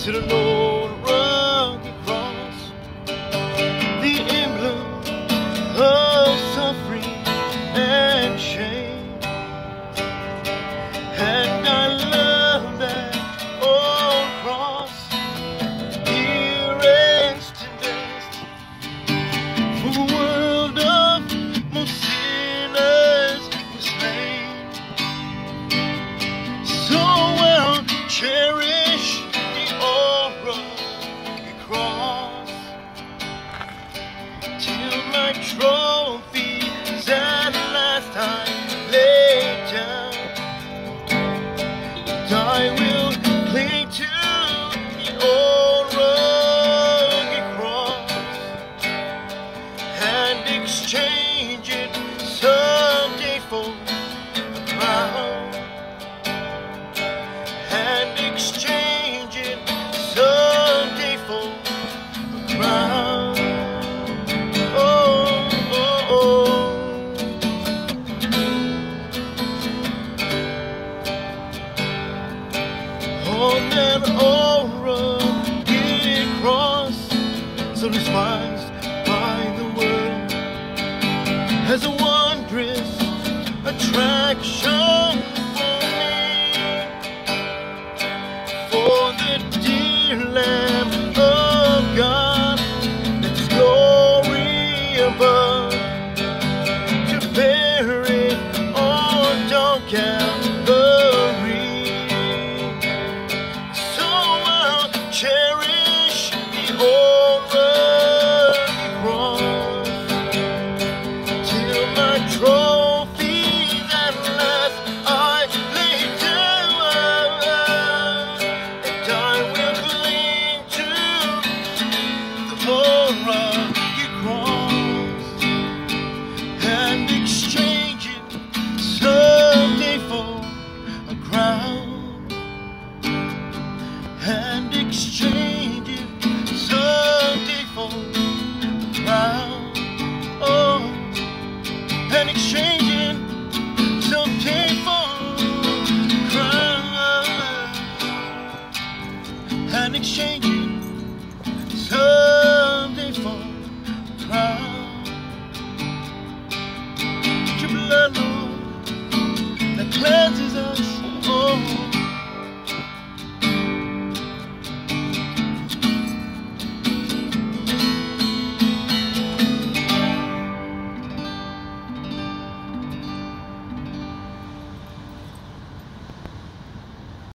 to the old rugged cross, the emblem of suffering and shame. And I love that old cross, dearest and best, for the world of most sinners was slain. So well cherish the old rugged cross, till my trophies at last I lay down, and I will cling to the old rugged cross and exchange it someday for a crown, and exchange it someday for a crown. Oh, oh, oh. On that old rugged cross, so despised by the world, as a wondrous attraction